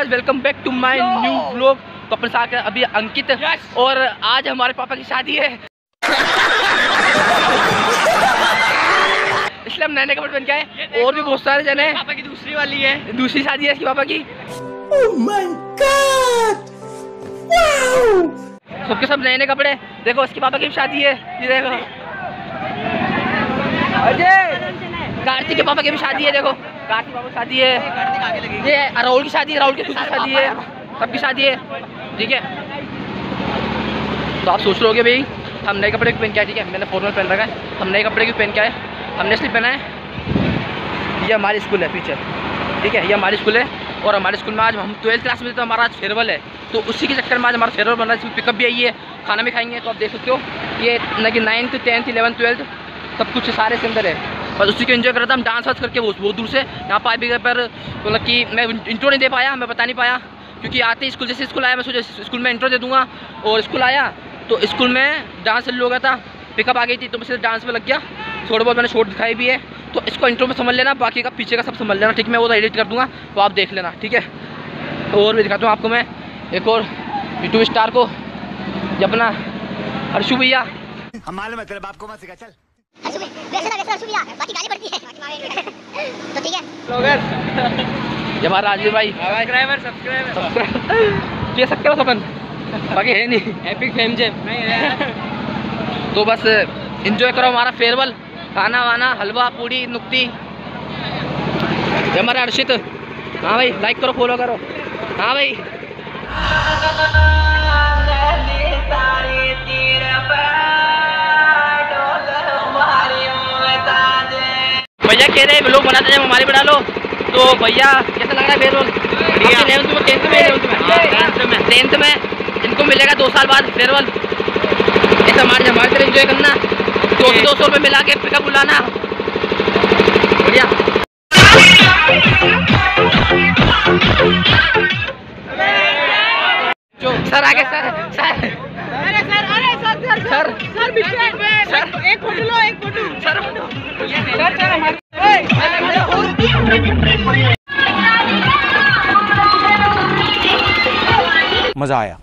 Guys, welcome back to my new vlog. तो अपने साथ है अभी अंकित और आज हमारे पापा की शादी है इसलिए हम नए नए कपड़े पहन के आए। और भी बहुत सारे जने, पापा की दूसरी वाली है, दूसरी शादी है इसकी पापा की। Oh my god, wow! सबके सब नए नए कपड़े। देखो इसके पापा की शादी है, ये देखो अजय, कार्तिक के पापा की भी शादी है। देखो कार्तिक पापा की शादी है, ये राहुल की शादी है, राहुल की दूसरी शादी है, सबकी शादी है, ठीक है। तो आप सोच रहे भाई हम नए कपड़े क्यों पहन के आए, ठीक है। मैंने फॉर्मल पहन रखा है, हम नए कपड़े क्यों पहन के आए। हमने इसलिए पहना है, ये हमारी स्कूल है पीछे, ठीक है, ये हमारी स्कूल है। और हमारे स्कूल में आज हम 12th क्लास में, तो हमारा आज फेयरवेल है, तो उसी के चक्कर में आज हमारा फेयरवेल बन रहा है। इसमें पिकअप भी आई है, खाना भी खाएंगे। तो आप देख सकते हो ये न कि 9th 10th 11th 12th सब कुछ सारे इसके अंदर है। बस उसी को एंजॉय कर रहा था हम, डांस वांस करके बहुत दूर से यहाँ पर आए। पर मतलब कि मैं इंट्रो नहीं दे पाया, मैं बता नहीं पाया, क्योंकि आते ही स्कूल, जैसे स्कूल आया मैं सोचा स्कूल में इंट्रो दे दूँगा। और स्कूल आया तो स्कूल में डांस चालू हो गया था, पिकअप आ गई थी, तो मैं डांस में लग गया। थोड़ा बहुत मैंने शॉर्ट दिखाई भी है, तो इसको इंट्रो में समझ लेना, बाकी का पीछे का सब समझ लेना, ठीक। मैं वो तो एडिट कर दूँगा, तो आप देख लेना, ठीक है। और भी दिखाता हूँ आपको मैं एक और यूट्यूब स्टार को, ये अपना हर्षु भैया। हमारे मतलब आपको मत सिखा, चल बाकी गाली पड़ती है तो ठीक है। ये हमारा राजवीर भाई, सब्सक्राइबर सकते हो अपन, बाकी है नहीं एपिक फेम जेम तो बस एंजॉय करो हमारा फेयरवेल, खाना वाना, हलवा पूड़ी नुक्ती। हमारा हर्षित, हाँ भाई लाइक करो, फॉलो करो, हाँ भाई। भैया कह रहे लोग बनाते हैं हमारे बना लो, तो भैया कैसा लग रहा है फेयरवेल? 10th में इनको मिलेगा 2 साल बाद फेयरवेल। ऐसा हमारे तरह एंजॉय करना, 200 रुपये मिला के पिकअप बुलाना, बढ़िया। जो सर आगे, सर सर सर सर एक फोटो लो, एक फोटो सर मजा आया।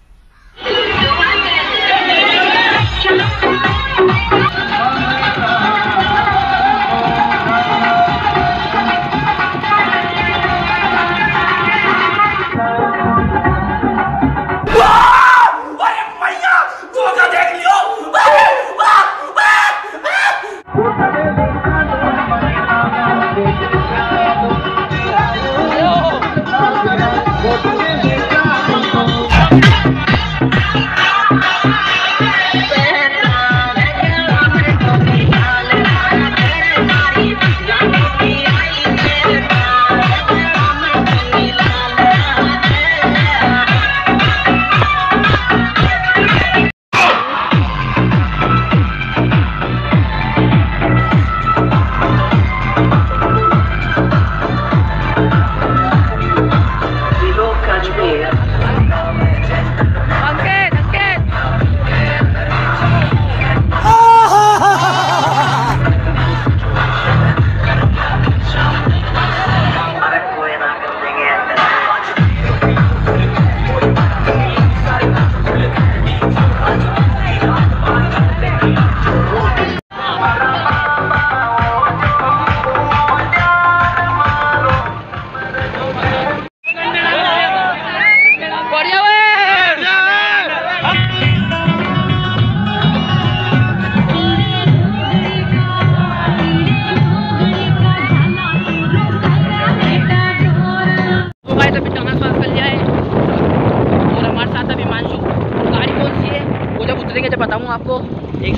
बताऊँ आपको एक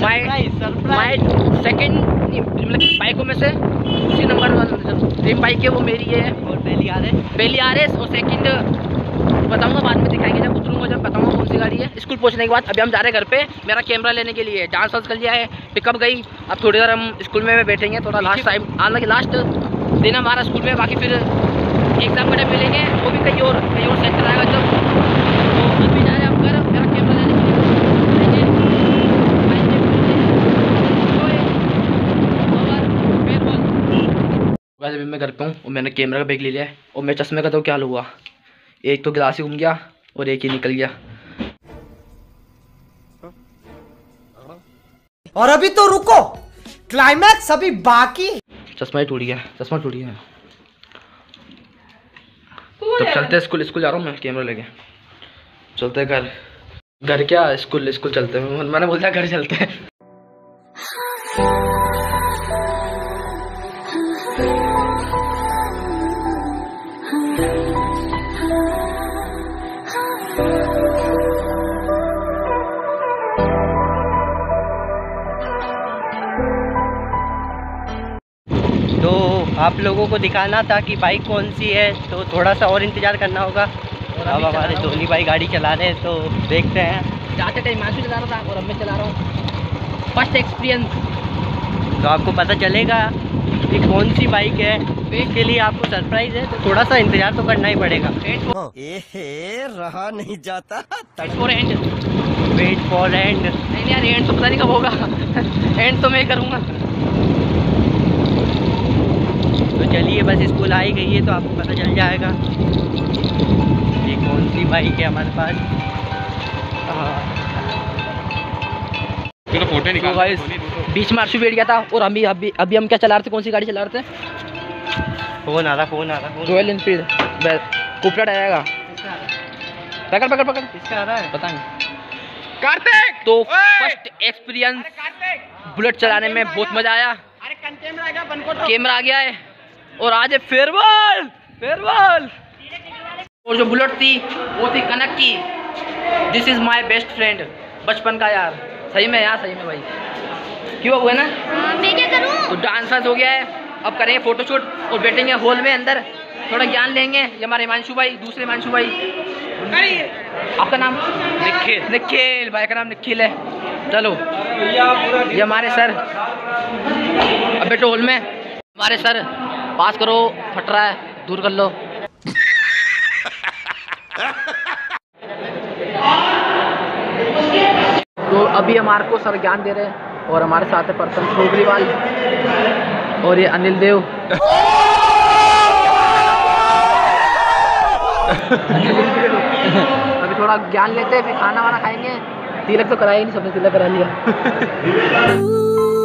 माई सेकंड मतलब बाइकों में से दूसरी नंबर ड्रीम बाइक है वो मेरी है, और पहली RS और सेकंड बताऊंगा बाद में, दिखाएंगे जब उतरूंगा, जब बताऊंगा कौन सी गाड़ी है। स्कूल पहुंचने के बाद अभी हम जा रहे हैं घर पे, मेरा कैमरा लेने के लिए। डांस वांस कर लिया है, पिकअप गई, अब थोड़ी देर हम स्कूल में बैठेंगे, थोड़ा लास्ट टाइम, हालांकि लास्ट दिन हमारा स्कूल में, बाकी फिर एग्जाम के टाइम मिलेंगे, वो भी कहीं और सेट कराएगा जब। तो अभी जा रहे हैं आप घर, मेरा कैमरा लेने के लिए। वैसे अभी मैं घर पे हूँ और मैंने कैमरा का बैग ले लिया है, और मेरे चश्मे का तो क्या हुआ, एक तो गिलास ही घूम गया और एक ही निकल गया। और अभी तो रुको, क्लाइमैक्स अभी बाकी। चश्मा ही टूट गया, चश्मा टूट गया। तो चलते स्कूल, स्कूल जा रहा हूँ मैं कैमरा लेके। चलते घर, घर क्या स्कूल, स्कूल चलते हैं। मैंने बोल दिया घर चलते हैं। तो आप लोगों को दिखाना था कि बाइक कौन सी है, तो थोड़ा सा और इंतज़ार करना होगा। और अब हमारे धोनी भाई गाड़ी चला रहे हैं, तो देखते हैं। जाते टाइम मानसू चला रहा था और अब मैं चला रहा हूँ। First experience. तो आपको पता चलेगा कि कौन सी बाइक है। इसके लिए आपको सरप्राइज़ है, तो थोड़ा सा इंतज़ार तो करना ही पड़ेगा। रहा नहीं जाता। Wait for end. Wait for end. नहीं यार, एंड तो पता नहीं कब होगा। एंड तो मैं करूँगा। तो चलिए, बस स्कूल आ ही गई है तो आपको पता चल जाएगा ये कौन सी बाइक है हमारे पास। चलो फोटो निकाल। गाइस बीच में अर्शु बैठ गया था और अभी हम क्या चला रहे थे, कौन सी गाड़ी चला रहे थे? फोन आ रहा। रॉयल एनफील्ड कुपड़ा आएगा। पकड़ पकड़ पकड़। किसका आ रहा है पता नहीं। कार्तिक। तो फर्स्ट एक्सपीरियंस बुलेट चलाने में बहुत मजा आया। कैमरा आ गया है और आज है फेयरवेल। और जो बुलेट थी वो थी कनक की। This is my best friend, बचपन का यार। सही में यार, सही में भाई। क्यों हुआ ना? मैं क्या करूं? तो डांस वांस हो गया है, अब करेंगे फोटोशूट और बैठेंगे हॉल में अंदर, थोड़ा ज्ञान लेंगे। ये हमारे हिमांशु भाई, दूसरे हिमांशु भाई। आपका नाम? निखिल भाई का नाम निखिल है। चलो ये हमारे सर, अब बैठो हॉल में। हमारे सर पास करो, फट रहा है, दूर कर लो। तो अभी हमारे को सर ज्ञान दे रहे हैं और हमारे साथ है पर्सन सोगरीवाल और ये अनिल देव। अभी थोड़ा ज्ञान लेते हैं, फिर खाना वाना खाएंगे। तिलक तो कराया ही नहीं, सबने तिलक करा लिया।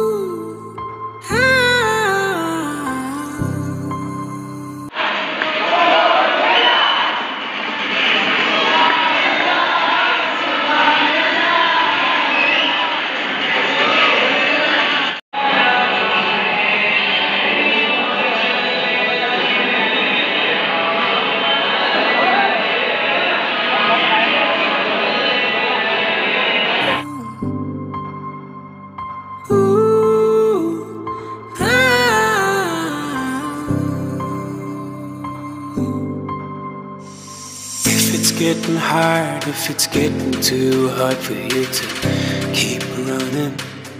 Getting hard, if it's getting too hard for you to keep running,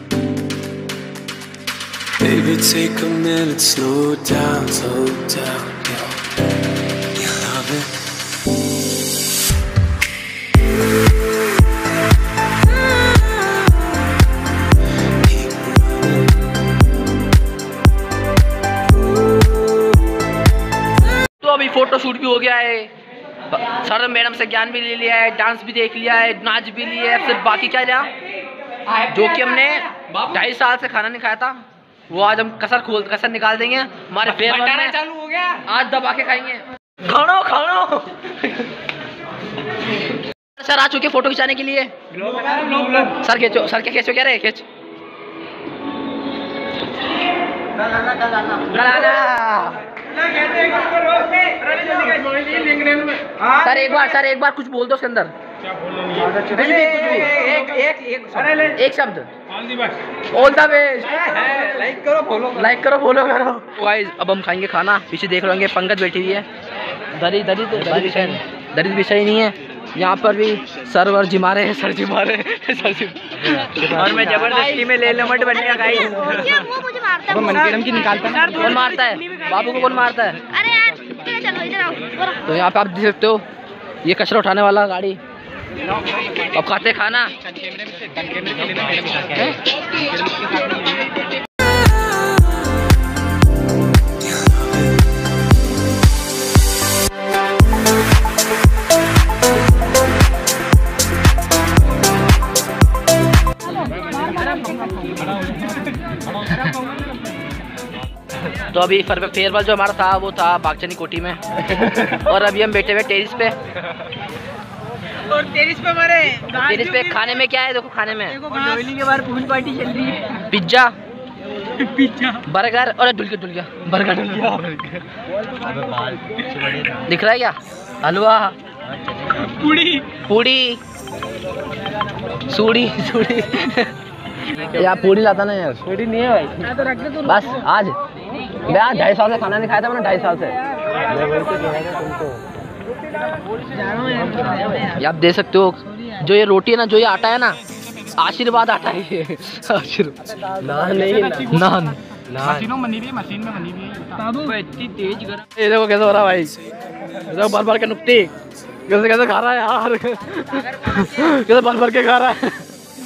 baby, take a minute, slow down, you love it. Keep running. तो अभी फोटो शूट भी हो गया है, सर मैडम से ज्ञान भी ले लिया है, डांस भी देख लिया है, नाच भी लिया है। सिर्फ बाकी क्या रहा, जो कि हमने 2.5 साल से खाना नहीं खाया था, वो आज हम कसर निकाल देंगे। हमारे फेयरवेल में चालू हो गया, आज दबा के खाएंगे। खानो सर आ चुके फोटो खिंचाने के लिए। सर खींचो, सर के खींचो, क्या रहे खींच। सर एक बार कुछ बोल दो उसके अंदर। कुछ भी एक शब्द। All the best. लाइक करो फॉलो करो। गाइस अब हम खाएंगे खाना। पीछे देख रहे पंकज बैठी हुई है। दरिद विषय नहीं है यहाँ पर भी। सर वर जिमा रहे हैं, सर जिमा रहे हैं। और मैं जबरदस्ती में ले मट बन गया गाइस। मुझे मारता है। मनकेरम की निकालता है। कौन मारता है? बाबू को कौन मारता है? अरे यार चलो इधर आओ। तो यहाँ पे आप देख सकते हो ये कचरा उठाने वाला गाड़ी। अब खाते खाना। तो अभी फेयरवेल जो हमारा था वो था बागचनी कोठी में और अभी हम बैठे हुए टेरिस पे। और टेरिस पे हमारे टेरिस पे खाने में क्या है देखो, खाने में जोइली के बाहर पूल पार्टी चल रही है। पिज्जा, पिज्जा, बर्गर और डुलकिया बर्गर डुलकिया दिख रहा है क्या, हलवा, पूड़ी पूड़ी, सूड़ी सूड़ी यार पूड़ी लाता ना यार, पूड़ी नहीं है भाई। तो रख दे तू। बस आज मैं 2.5 साल से खाना नहीं खाया था मैंने, 2.5 साल से। ये आप देख सकते हो जो ये रोटी है ना, जो ये आटा है ना, आशीर्वाद आटा है ये। आशीर्वाद नान नहीं, नान मशीन में बनी हुई है बाबू, इतनी तेज गरम। ये देखो कैसे हो रहा भाई, देखो भर भर के नुक्ती कैसे कैसे खा रहा है यार, कैसे भर भर के खा रहा है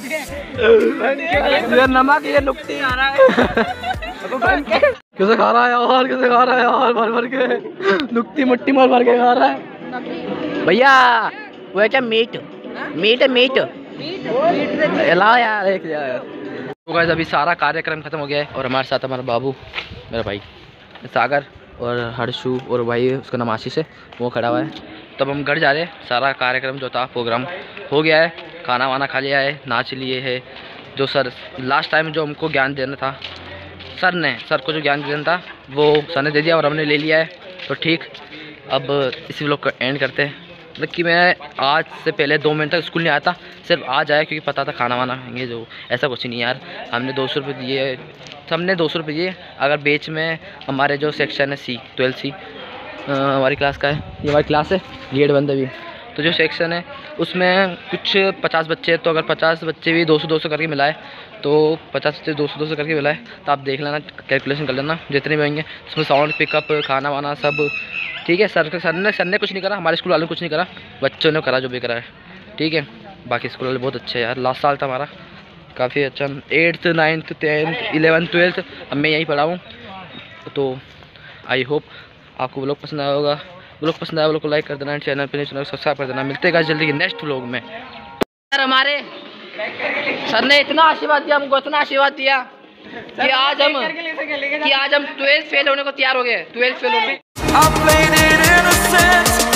ये नमक, ये नुक्ती खा रहा है कैसे खा रहा है यार, कैसे खा रहा है यार, भर भर के नुक्ती मुट्ठी भर भर के खा रहा है भैया। वो है क्या, मीट मीट है, मीट लाओ यार एक यार। तो गाइस अभी सारा कार्यक्रम खत्म हो गया है और हमारे साथ हमारा बाबू, मेरा भाई सागर और हर्षू और भाई उसका नाम आशीष है, वो खड़ा हुआ है। तब हम घर जा रहे हैं, सारा कार्यक्रम जो था प्रोग्राम हो गया है, खाना वाना खा लिया है, नाच लिए है। जो सर लास्ट टाइम जो हमको ज्ञान देना था, सर को जो ज्ञान देना था वो सर ने दे दिया और हमने ले लिया है। तो ठीक, अब इसी व्लॉग को एंड करते हैं। मतलब कि मैं आज से पहले 2 मिनट तक स्कूल नहीं आया था, सिर्फ आज आया क्योंकि पता था खाना वाना खाएंगे, जो ऐसा कुछ नहीं यार। हमने 200 रुपये दिए, सबने 200 रुपये दिए। अगर बेच में हमारे जो सेक्शन है C 12C हमारी क्लास का है, ये हमारी क्लास है, गेट बंद अभी। तो जो सेक्शन है उसमें कुछ 50 बच्चे हैं, तो अगर 50 बच्चे भी 200-200 करके मिलाए तो 50 बच्चे 200-200 करके मिलाए तो आप देख लेना, कैलकुलेशन कर लेना जितने भी होंगे। उसमें साउंड पिकअप, खाना वाना सब ठीक है। सर ने कुछ नहीं करा, हमारे स्कूल वालों ने कुछ नहीं करा, बच्चों ने करा जो भी करा है, ठीक है। बाकी स्कूल वाले बहुत अच्छे हैं यार। लास्ट साल था हमारा काफ़ी अच्छा, 8th 9th 10th 11th 12th अब मैं यहीं पढ़ा हूँ। तो आई होप आपको व्लॉग पसंद आया होगा। व्लॉग पसंद आया व्लॉग को लाइक कर देना, चैनल पर चैनल सब्सक्राइब कर देना। मिलते हैं जल्दी नेक्स्ट व्लॉग में। सर हमारे सर ने इतना आशीर्वाद दिया हमको, इतना आशीर्वाद दिया कि आज हम 12th फेल होने को तैयार हो गए। 12th फेल होने